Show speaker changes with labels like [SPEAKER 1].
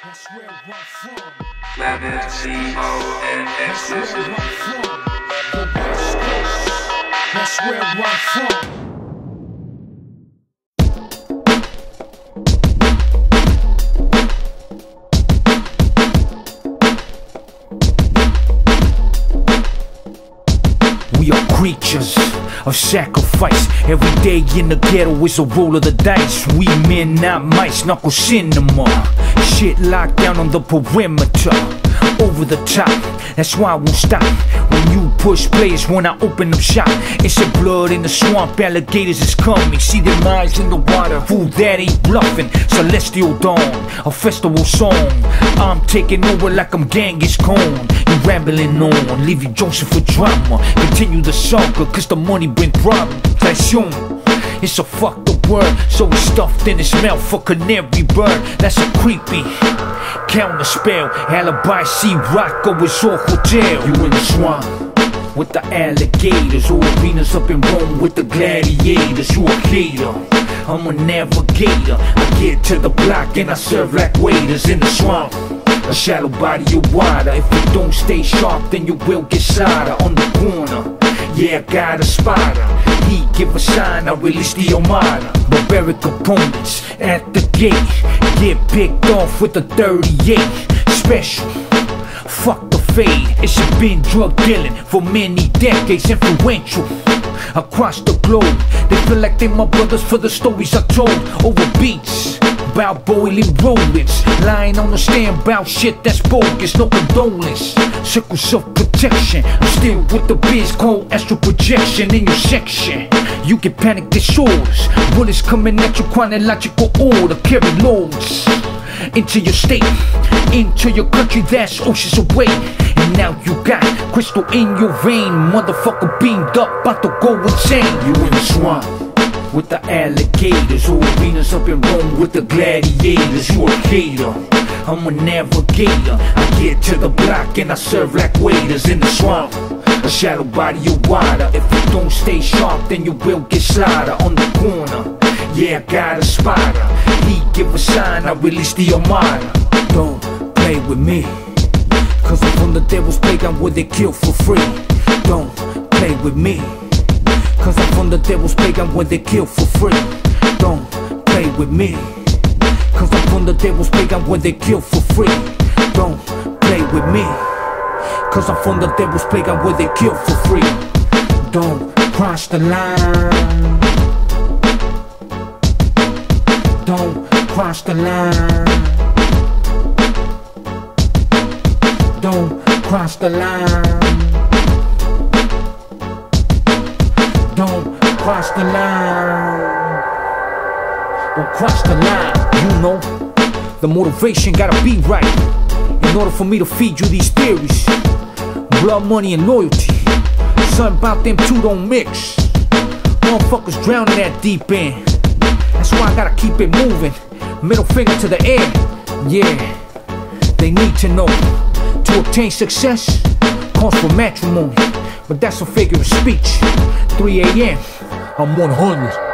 [SPEAKER 1] That's where I'm from.
[SPEAKER 2] That's
[SPEAKER 1] where I'm from. The West Coast. That's where I'm from. We are creatures of sacrifice. Every day in the ghetto is a roll of the dice. We men, not mice, knuckle cinema. Shit locked down on the perimeter. Over the top, that's why I won't stop. When you push players, when I open up shop, it's a blood in the swamp, alligators is coming. See them eyes in the water, fool that ain't bluffing. Celestial dawn, a festival song. I'm taking over like I'm Genghis Khan. You rambling on, leave you Joseph for drama. Continue the saga, cause the money bring problems. It's a fucked up word, so it's stuffed in his mouth for canary bird. That's a creepy counter spell. Alibi, C-Rocko is all hotel. You in the swamp with the alligators, or arenas up in Rome with the gladiators. You a hater, I'm a navigator. I get to the block and I serve like waiters in the swamp. A shallow body of water. If you don't stay sharp, then you will get slaughtered on the corner. Yeah, I got a spotter. He give a sign, I release the Armada. Barbaric opponents at the gate get picked off with a 38 special. Fuck the fade. It's been drug dealing for many decades, influential across the globe. They feel like they my brothers for the stories I told. Over beats about boiling rodents, lying on the stand about shit that's bogus. No condolence, circles of protection. I'm still with the biz called astral projection. In your section, you get panic disorders. Bullets coming at you chronological order. Carry loads into your state, into your country that's oceans away. And now you got crystal in your vein. Motherfucker beamed up, about to go insane. You in the swamp with the alligators, or arenas up in Rome with the gladiators. You a hater, I'm a navigator. I get to the block and I serve like waiters in the swamp. A shallow body of water. If you don't stay sharp, then you will get slaughtered on the corner. Yeah, I got a spotter. He give a sign, I release the Armada. Don't play with me, cause I'm from the devil's playground where they kill for free. Don't play with me, cause I'm from the devil's playground where they kill for free. Don't play with me, cause I'm from the devil's playground where they kill for free. Don't play with me, cause I'm from the devil's playground where they kill for free. Don't cross the line. Don't cross the line. Don't cross the line. Don't cross the line. Don't cross the line. You know, the motivation gotta be right in order for me to feed you these theories. Blood, money, and loyalty, something about them two don't mix. Motherfuckers drowning that deep end. That's why I gotta keep it moving. Middle finger to the air. Yeah, they need to know. To obtain success calls for matrimony, but that's a figure of speech. 3 a.m. I'm 100.